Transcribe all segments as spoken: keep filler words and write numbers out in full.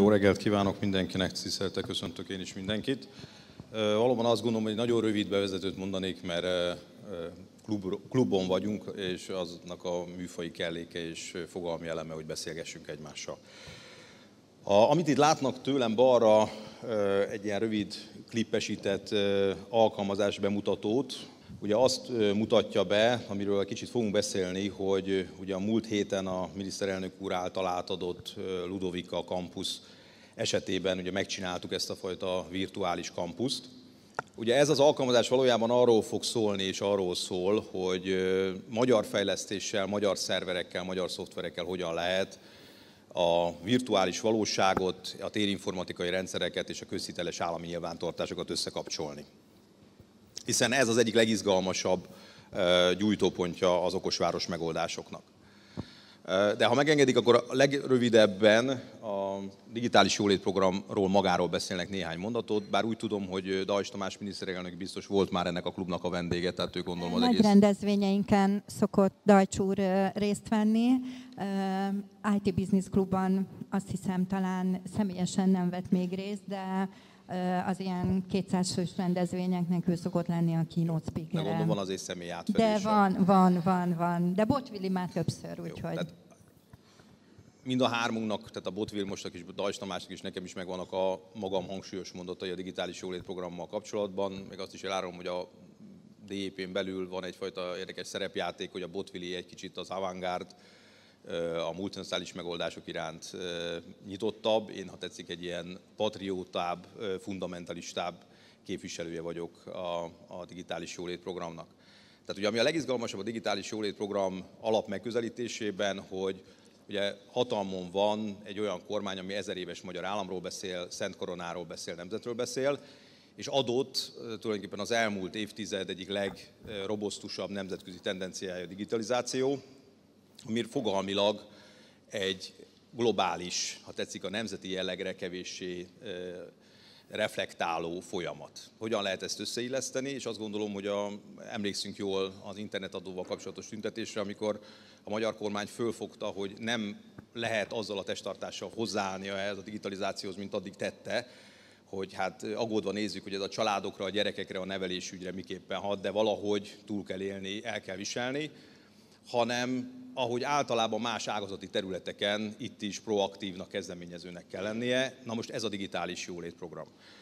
Jó reggelt kívánok mindenkinek, tisztelettel köszöntök én is mindenkit. Valóban azt gondolom, hogy nagyon rövid bevezetőt mondanék, mert klub, klubon vagyunk, és aznak a műfaji kelléke és fogalmi eleme, hogy beszélgessünk egymással. A, amit itt látnak tőlem balra, egy ilyen rövid klippesített alkalmazás bemutatót, ugye azt mutatja be, amiről kicsit fogunk beszélni, hogy ugye a múlt héten a miniszterelnök úr által átadott Ludovika kampusz esetében ugye megcsináltuk ezt a fajta virtuális kampuszt. Ugye ez az alkalmazás valójában arról fog szólni, és arról szól, hogy magyar fejlesztéssel, magyar szerverekkel, magyar szoftverekkel hogyan lehet a virtuális valóságot, a térinformatikai rendszereket és a közhiteles állami nyilvántartásokat összekapcsolni. Hiszen ez az egyik legizgalmasabb gyújtópontja az okosváros megoldásoknak. De ha megengedik, akkor a legrövidebben a digitális jólét programról magáról beszélnek néhány mondatot, bár úgy tudom, hogy Dajcs Tamás miniszterelnök biztos volt már ennek a klubnak a vendége, tehát ő gondolom az Nagy egész... rendezvényeinken szokott Dajcs úr részt venni. i té Business Klubban azt hiszem talán személyesen nem vett még részt, de az ilyen kétszáz fős rendezvényeknek ő szokott lenni a keynote speaker. De gondolom van azért személy átfedése. De van, van, van, van. De Botvili már többször, úgyhogy... Mind a hármunknak, tehát a Botvil mostak is, Dajcs Tamásnak is, nekem is megvannak a magam hangsúlyos mondatai a digitális jólét programmal kapcsolatban. Még azt is elárulom, hogy a dé jé pén belül van egyfajta érdekes szerepjáték, hogy a Botvili egy kicsit az avantgárd, a multinacionális megoldások iránt nyitottabb. Én, ha tetszik, egy ilyen patriótább, fundamentalistább képviselője vagyok a, a digitális jólét programnak. Tehát ugye ami a legizgalmasabb a digitális jólét program alapmegközelítésében, hogy ugye hatalmon van egy olyan kormány, ami ezer éves magyar államról beszél, Szent Koronáról beszél, nemzetről beszél, és adott tulajdonképpen az elmúlt évtized egyik legrobosztusabb nemzetközi tendenciája a digitalizáció, ami fogalmilag egy globális, ha tetszik, a nemzeti jellegre kevéssé reflektáló folyamat. Hogyan lehet ezt összeilleszteni, és azt gondolom, hogy a, emlékszünk jól az internetadóval kapcsolatos tüntetésre, amikor a magyar kormány fölfogta, hogy nem lehet azzal a testtartással hozzáállnia ehhez a digitalizációhoz, mint addig tette, hogy hát aggódva nézzük, hogy ez a családokra, a gyerekekre, a nevelésügyre miképpen hat, de valahogy túl kell élni, el kell viselni, hanem ahogy általában más ágazati területeken itt is proaktívnak, kezdeményezőnek kell lennie. Na most ez a digitális jólét program.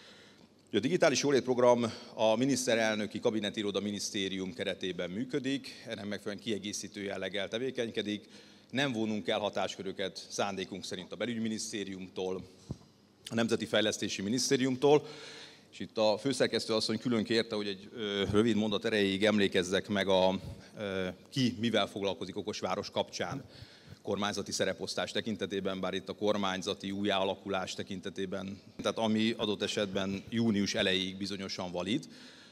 A digitális jólét program a miniszterelnöki kabinetiroda minisztérium keretében működik, ennek megfelelően kiegészítő jelleggel tevékenykedik. Nem vonunk el hatásköröket szándékunk szerint a belügyminisztériumtól, a Nemzeti Fejlesztési Minisztériumtól, és itt a főszerkesztő asszony külön kérte, hogy egy ö, rövid mondat erejéig emlékezzek meg a ö, ki mivel foglalkozik okosváros kapcsán kormányzati szereposztás tekintetében, bár itt a kormányzati újjáalakulás tekintetében, tehát ami adott esetben június elejéig bizonyosan valid,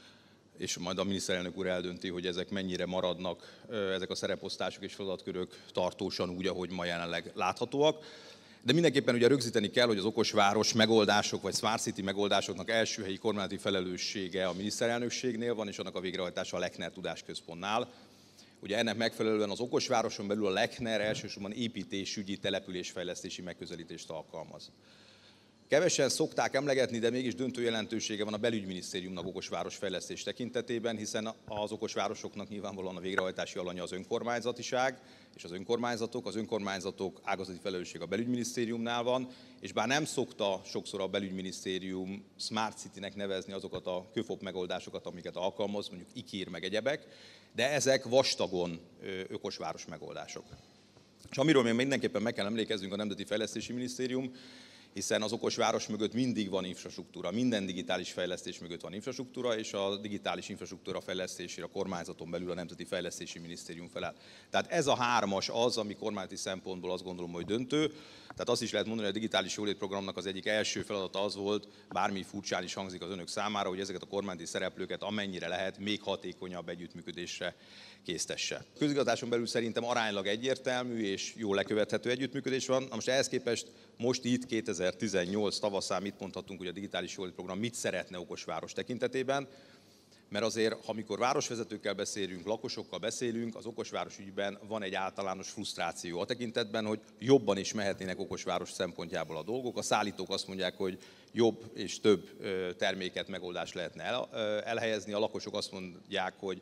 és majd a miniszterelnök úr eldönti, hogy ezek mennyire maradnak, ö, ezek a szereposztások és feladatkörök tartósan úgy, ahogy ma jelenleg láthatóak. De mindenképpen ugye rögzíteni kell, hogy az okosváros megoldások vagy Smart City megoldásoknak első helyi kormányzati felelőssége a miniszterelnökségnél van, és annak a végrehajtása a Lechner Tudásközpontnál. Ugye ennek megfelelően az okosvároson belül a Lechner elsősorban építésügyi, településfejlesztési megközelítést alkalmaz. Kevesen szokták emlegetni, de mégis döntő jelentősége van a belügyminisztériumnak okosváros fejlesztés tekintetében, hiszen az okosvárosoknak nyilvánvalóan a végrehajtási alanya az önkormányzatiság és az önkormányzatok. Az önkormányzatok ágazati felelősség a belügyminisztériumnál van, és bár nem szokta sokszor a belügyminisztérium Smart City-nek nevezni azokat a köfop megoldásokat, amiket alkalmaz, mondjuk ikír meg egyebek, de ezek vastagon ökosváros megoldások. És amiről még mindenképpen meg kell emlékeznünk, a Nemzeti Fejlesztési Minisztérium, hiszen az okosváros mögött mindig van infrastruktúra, minden digitális fejlesztés mögött van infrastruktúra, és a digitális infrastruktúra fejlesztésére a kormányzaton belül a Nemzeti Fejlesztési Minisztérium felel. Tehát ez a hármas az, ami kormányzati szempontból azt gondolom, hogy döntő. Tehát azt is lehet mondani, hogy a digitális jólét programnak az egyik első feladata az volt, bármi furcsán is hangzik az önök számára, hogy ezeket a kormányzati szereplőket amennyire lehet még hatékonyabb együttműködésre késztesse. A közigazgatáson belül szerintem aránylag egyértelmű és jól lekövethető együttműködés van. Na most ehhez képest most itt kétezer-tizennyolc tavaszán mit mondhatunk, hogy a digitális jólét program mit szeretne okosváros tekintetében. Mert azért, amikor városvezetőkkel beszélünk, lakosokkal beszélünk, az okosváros ügyben van egy általános frusztráció a tekintetben, hogy jobban is mehetnének okosváros szempontjából a dolgok. A szállítók azt mondják, hogy jobb és több terméket, megoldást lehetne elhelyezni. A lakosok azt mondják, hogy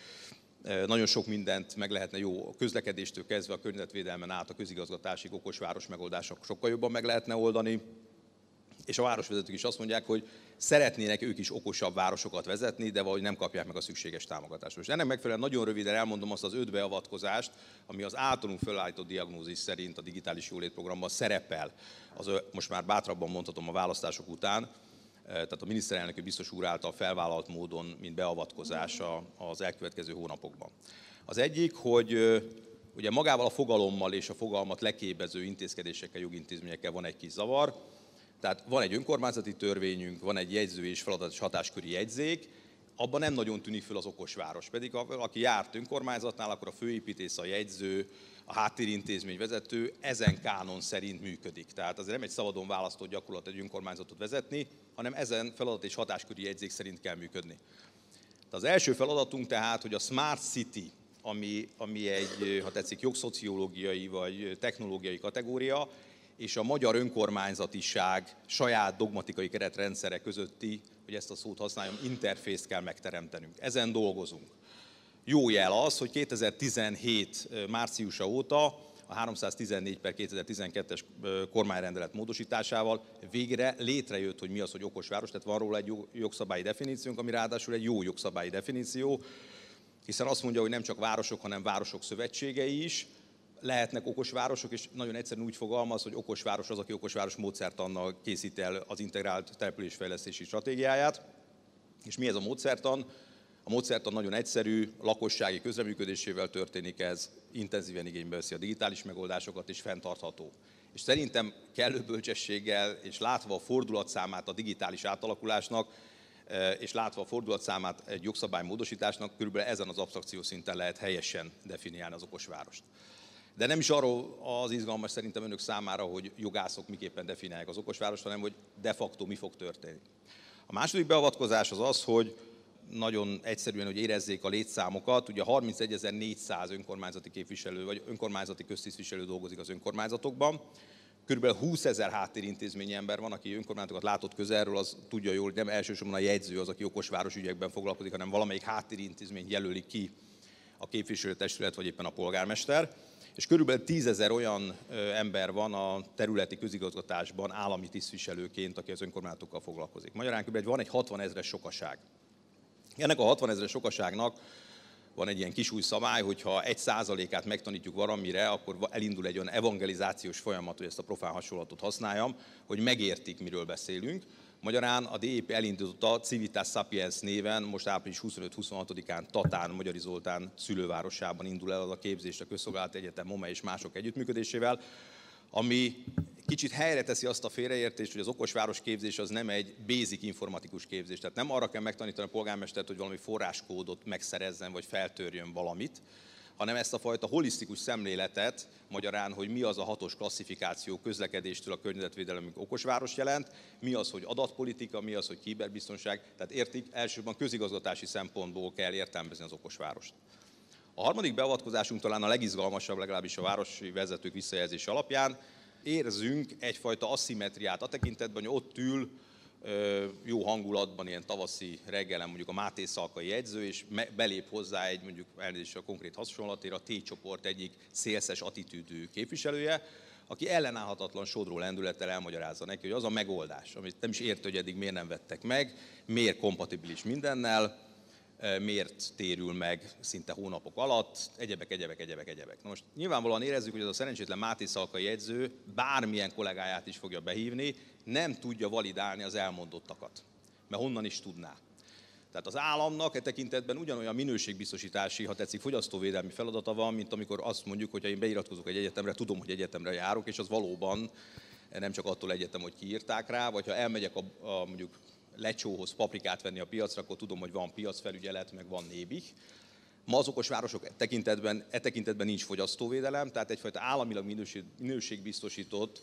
nagyon sok mindent meg lehetne jó, a közlekedéstől kezdve a környezetvédelmen át a közigazgatásig okosváros megoldások sokkal jobban meg lehetne oldani. És a városvezetők is azt mondják, hogy szeretnének ők is okosabb városokat vezetni, de valahogy nem kapják meg a szükséges támogatást. Most ennek megfelelően nagyon röviden elmondom azt az öt beavatkozást, ami az általunk felállított diagnózis szerint a digitális jólét programban szerepel. Az, most már bátrabban mondhatom a választások után, tehát a miniszterelnöki biztos úr által felvállalt módon, mint beavatkozás az elkövetkező hónapokban. Az egyik, hogy ugye magával a fogalommal és a fogalmat leképező intézkedésekkel, jogintézményekkel van egy kis zavar. Tehát van egy önkormányzati törvényünk, van egy jegyző és feladat és hatásköri jegyzék, abban nem nagyon tűnik föl az okosváros. Pedig aki járt önkormányzatnál, akkor a főépítész, a jegyző, a háttérintézmény vezető ezen kánon szerint működik. Tehát azért nem egy szabadon választott gyakorlat egy önkormányzatot vezetni, hanem ezen feladat és hatásköri jegyzék szerint kell működni. Az első feladatunk tehát, hogy a Smart City, ami, ami egy, ha tetszik, jogszociológiai vagy technológiai kategória, és a magyar önkormányzatiság saját dogmatikai keretrendszere közötti, hogy ezt a szót használjam, interfészt kell megteremtenünk. Ezen dolgozunk. Jó jel az, hogy kétezer-tizenhét márciusa óta a háromszáztizennégy per kétezer-tizenkettes kormányrendelet módosításával végre létrejött, hogy mi az, hogy okosváros, tehát van róla egy jogszabályi definíciónk, ami ráadásul egy jó jogszabályi definíció, hiszen azt mondja, hogy nem csak városok, hanem városok szövetségei is lehetnek okosvárosok, és nagyon egyszerűen úgy fogalmaz, hogy okosváros az, aki okosváros módszertannal készít el az integrált településfejlesztési stratégiáját. És mi ez a módszertan? A módszertan nagyon egyszerű, lakossági közreműködésével történik ez, intenzíven igénybe veszi a digitális megoldásokat, és fenntartható. És szerintem kellő bölcsességgel, és látva a fordulatszámát a digitális átalakulásnak, és látva a fordulatszámát egy jogszabálymódosításnak, körülbelül ezen az absztrakció szinten lehet helyesen definiálni az okosvárost. De nem is arról az izgalmas szerintem önök számára, hogy jogászok miképpen definiálják az okosvárost, hanem hogy de facto mi fog történni. A második beavatkozás az az, hogy nagyon egyszerűen, hogy érezzék a létszámokat. Ugye harmincegyezer-négyszáz önkormányzati képviselő vagy önkormányzati köztisztviselő dolgozik az önkormányzatokban. Körülbelül húszezer háttérintézményi ember van, aki önkormányzatokat látott közelről, az tudja jól, hogy nem elsősorban a jegyző az, aki okosváros ügyekben foglalkozik, hanem valamelyik háttérintézmény jelöli ki a képviselőtestület vagy éppen a polgármester. És körülbelül tízezer olyan ember van a területi közigazgatásban állami tisztviselőként, aki az önkormányzatokkal foglalkozik. Magyarán kb. Van egy hatvanezres sokaság. Ennek a hatvanezres sokaságnak van egy ilyen kisúj szabály, hogyha egy százalékát megtanítjuk valamire, akkor elindul egy olyan evangelizációs folyamat, hogy ezt a profán hasonlatot használjam, hogy megértik, miről beszélünk. Magyarán a dé é pé elindította Civitas Sapiens néven, most április huszonöt-huszonhatodikán Tatán, Magyari Zoltán szülővárosában indul el az a képzés a Közszolgálati Egyetem, MOME és mások együttműködésével, ami kicsit helyre teszi azt a félreértést, hogy az okosváros képzés az nem egy basic informatikus képzés. Tehát nem arra kell megtanítani a polgármestert, hogy valami forráskódot megszerezzen, vagy feltörjön valamit, hanem ezt a fajta holisztikus szemléletet, magyarán, hogy mi az a hatos klasszifikáció közlekedéstől a környezetvédelemig okosváros jelent, mi az, hogy adatpolitika, mi az, hogy kiberbiztonság, tehát értik, elsősorban közigazgatási szempontból kell értelmezni az okosvárost. A harmadik beavatkozásunk talán a legizgalmasabb, legalábbis a városi vezetők visszajelzése alapján. Érzünk egyfajta aszimmetriát a tekintetben, hogy ott ül jó hangulatban, ilyen tavaszi reggelen mondjuk a Máté Szalkai jegyző, és belép hozzá egy mondjuk elnézést a konkrét hasonlatért a T-csoport egyik szélszes attitűdű képviselője, aki ellenállhatatlan sodró lendülettel elmagyarázza neki, hogy az a megoldás, amit nem is érte, hogy eddig miért nem vettek meg, miért kompatibilis mindennel, miért térül meg szinte hónapok alatt, egyebek, egyebek, egyebek, egyebek. Na most nyilvánvalóan érezzük, hogy az a szerencsétlen Máté Szalkai jegyző bármilyen kollégáját is fogja behívni, nem tudja validálni az elmondottakat, mert honnan is tudná. Tehát az államnak e tekintetben ugyanolyan minőségbiztosítási, ha tetszik, fogyasztóvédelmi feladata van, mint amikor azt mondjuk, hogy ha én beiratkozok egy egyetemre, tudom, hogy egyetemre járok, és az valóban nem csak attól egyetem, hogy kiírták rá, vagy ha elmegyek a, a mondjuk lecsóhoz paprikát venni a piacra, akkor tudom, hogy van piacfelügyelet, meg van nébih. Ma az okosvárosok tekintetben, e tekintetben nincs fogyasztóvédelem, tehát egyfajta államilag minőség, minőségbiztosított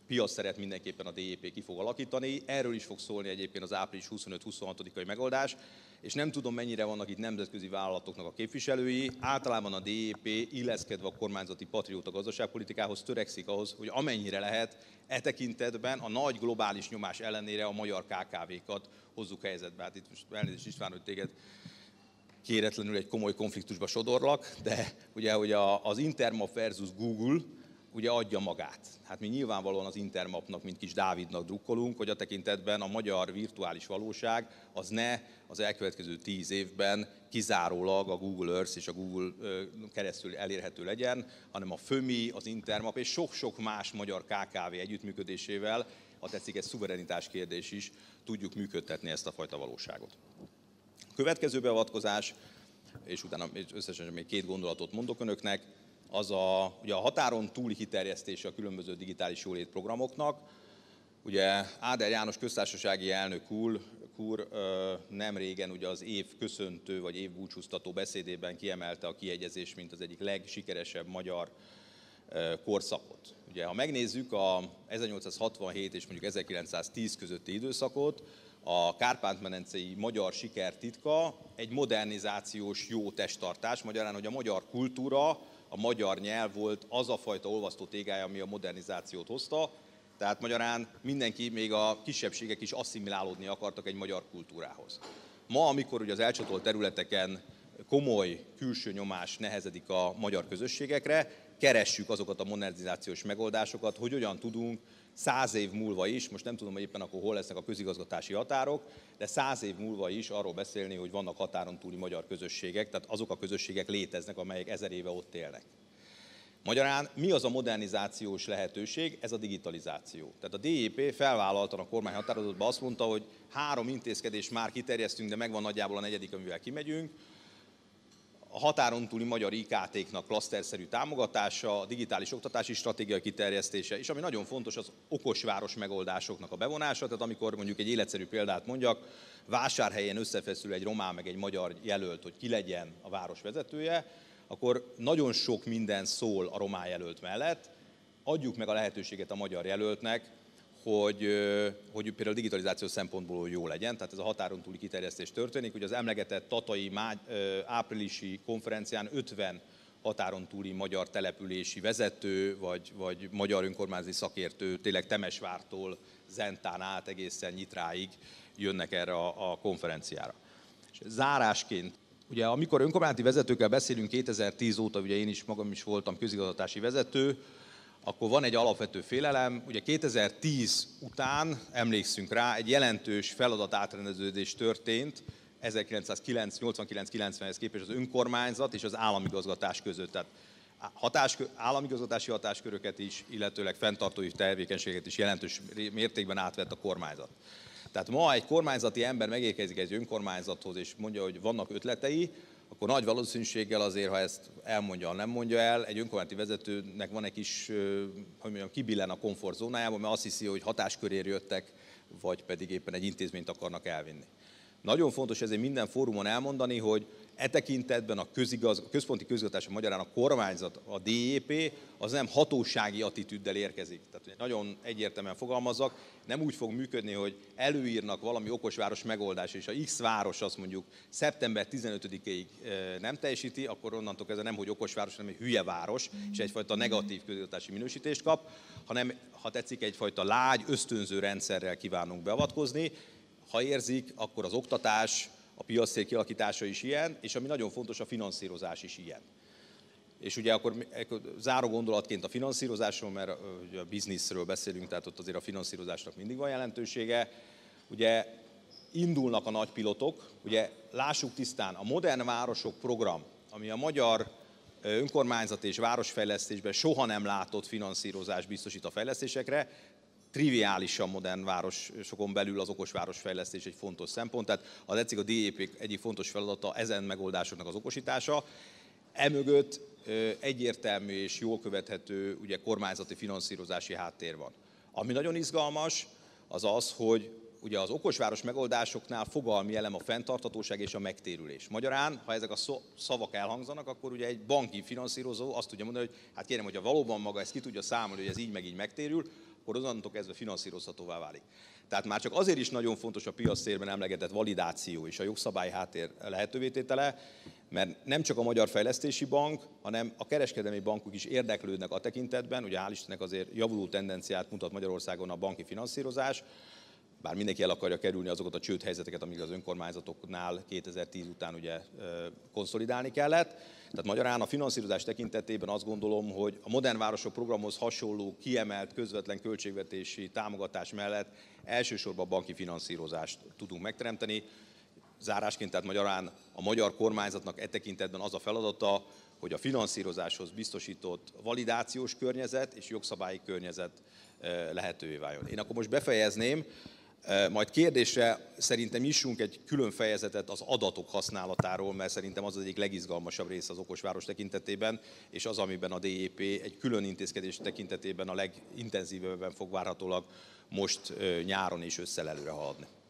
piacszeret mindenképpen a dé é pé ki fog alakítani. Erről is fog szólni egyébként az április huszonöt-huszonhatodikai megoldás, és nem tudom, mennyire vannak itt nemzetközi vállalatoknak a képviselői. Általában a dé é pé illeszkedve a kormányzati patrióta gazdaságpolitikához törekszik ahhoz, hogy amennyire lehet e tekintetben a nagy globális nyomás ellenére a magyar ká ká vékat hozzuk helyzetbe. Hát itt most elnézést István, hogy téged kéretlenül egy komoly konfliktusba sodorlak, de ugye, hogy az Intermap versus Google ugye adja magát. Hát mi nyilvánvalóan az Intermapnak, mint kis Dávidnak drukkolunk, hogy a tekintetben a magyar virtuális valóság az ne az elkövetkező tíz évben kizárólag a Google Earth és a Google keresztül elérhető legyen, hanem a FÖMI, az Intermap és sok-sok más magyar ká ká vé együttműködésével, ha tetszik, ez szuverenitás kérdés is, tudjuk működtetni ezt a fajta valóságot. A következő beavatkozás, és utána összesen még két gondolatot mondok önöknek, az a, ugye a határon túli kiterjesztése a különböző digitális jólét programoknak. Ugye Áder János köztársasági elnök úr, úr nem régen ugye az év köszöntő vagy év búcsúztató beszédében kiemelte a kiegyezést, mint az egyik legsikeresebb magyar korszakot. Ugye, ha megnézzük a ezernyolcszázhatvanhét és mondjuk ezerkilencszáztíz közötti időszakot, a Kárpát-medencei magyar siker titka egy modernizációs jó testtartás, magyarán, hogy a magyar kultúra, a magyar nyelv volt az a fajta olvasztó tégája, ami a modernizációt hozta, tehát magyarán mindenki, még a kisebbségek is asszimilálódni akartak egy magyar kultúrához. Ma, amikor ugye az elcsatolt területeken komoly külső nyomás nehezedik a magyar közösségekre, keressük azokat a modernizációs megoldásokat, hogy hogyan tudunk száz év múlva is, most nem tudom, hogy éppen akkor hol lesznek a közigazgatási határok, de száz év múlva is arról beszélni, hogy vannak határon túli magyar közösségek, tehát azok a közösségek léteznek, amelyek ezer éve ott élnek. Magyarán mi az a modernizációs lehetőség? Ez a digitalizáció. Tehát a dé é pé felvállaltan a kormány határozatban azt mondta, hogy három intézkedést már kiterjesztünk, de megvan nagyjából a negyedik, amivel kimegyünk. A határon túli magyar i ká té-knak klaszterszerű támogatása, a digitális oktatási stratégia kiterjesztése, és ami nagyon fontos, az okosváros megoldásoknak a bevonása. Tehát amikor mondjuk egy életszerű példát mondjak, Vásárhelyen összefeszül egy román meg egy magyar jelölt, hogy ki legyen a város vezetője, akkor nagyon sok minden szól a román jelölt mellett. Adjuk meg a lehetőséget a magyar jelöltnek, hogy, hogy például digitalizáció szempontból jó legyen, tehát ez a határon túli kiterjesztés történik. Ugye az emlegetett tatai áprilisi konferencián ötven határon túli magyar települési vezető, vagy, vagy magyar önkormányzati szakértő, tényleg Temesvártól Zentán át egészen Nyitráig jönnek erre a, a konferenciára. És zárásként, ugye amikor önkormányzati vezetőkkel beszélünk kétezer-tíz óta, ugye én is magam is voltam közigazgatási vezető, akkor van egy alapvető félelem, ugye kétezer-tíz után, emlékszünk rá, egy jelentős feladatátrendeződés történt ezerkilencszáznyolcvankilenc kilencvenhez képest az önkormányzat és az államigazgatás között. Tehát hatáskör, államigazgatási hatásköröket is, illetőleg fenntartói tevékenységet is jelentős mértékben átvett a kormányzat. Tehát ma egy kormányzati ember megérkezik egy önkormányzathoz és mondja, hogy vannak ötletei, akkor nagy valószínűséggel azért, ha ezt elmondja, nem mondja el, egy önkormányzati vezetőnek van egy kis, hogy mondjam, kibillen a komfortzónájában, mert azt hiszi, hogy hatáskörér jöttek, vagy pedig éppen egy intézményt akarnak elvinni. Nagyon fontos ezért minden fórumon elmondani, hogy e tekintetben a, közigaz, a központi közigazgatás, magyarán a kormányzat, a dé é pé, az nem hatósági attitűddel érkezik. Tehát nagyon egyértelműen fogalmazzak, nem úgy fog működni, hogy előírnak valami okosváros megoldás, és ha X város azt mondjuk szeptember tizenötödikéig nem teljesíti, akkor onnantól kezdve nem, hogy okosváros, hanem egy hülye város, és egyfajta negatív közigazgatási minősítést kap, hanem, ha tetszik, egyfajta lágy, ösztönző rendszerrel kívánunk beavatkozni. Ha érzik, akkor az oktatás, a piactér kialakítása is ilyen, és ami nagyon fontos, a finanszírozás is ilyen. És ugye akkor záró gondolatként a finanszírozásról, mert a bizniszről beszélünk, tehát ott azért a finanszírozásnak mindig van jelentősége. Ugye indulnak a nagy pilotok, ugye lássuk tisztán, a Modern Városok program, ami a magyar önkormányzat és városfejlesztésben soha nem látott finanszírozás biztosít a fejlesztésekre, triviálisan modern városokon belül az okos városfejlesztés egy fontos szempont, tehát az tetszik a dé é pé egyik fontos feladata ezen megoldásoknak az okosítása. Emögött egyértelmű és jól követhető ugye, kormányzati finanszírozási háttér van. Ami nagyon izgalmas, az az, hogy ugye az okosváros megoldásoknál fogalmi elem a fenntarthatóság és a megtérülés. Magyarán, ha ezek a szavak elhangzanak, akkor ugye egy banki finanszírozó azt tudja mondani, hogy hát kérem, hogyha valóban maga ezt ki tudja számolni, hogy ez így meg így megtérül, akkor onnantól kezdve finanszírozhatóvá válik. Tehát már csak azért is nagyon fontos a piac térben emlegetett validáció és a jogszabályi háttér lehetővé tétele, mert nem csak a Magyar Fejlesztési Bank, hanem a kereskedelmi bankok is érdeklődnek a tekintetben, ugye hál' Istennek azért javuló tendenciát mutat Magyarországon a banki finanszírozás, bár mindenki el akarja kerülni azokat a csődhelyzeteket, amik az önkormányzatoknál kétezer-tíz után ugye konszolidálni kellett. Tehát magyarán a finanszírozás tekintetében azt gondolom, hogy a Modern Városok programhoz hasonló kiemelt közvetlen költségvetési támogatás mellett elsősorban banki finanszírozást tudunk megteremteni. Zárásként tehát magyarán a magyar kormányzatnak e tekintetben az a feladata, hogy a finanszírozáshoz biztosított validációs környezet és jogszabályi környezet lehetővé váljon. Én akkor most befejezném, majd kérdésre szerintem nyissunk egy külön fejezetet az adatok használatáról, mert szerintem az az egyik legizgalmasabb része az okosváros tekintetében, és az, amiben a dé jé pé egy külön intézkedés tekintetében a legintenzívebben fog várhatólag most nyáron és ősszel előre haladni.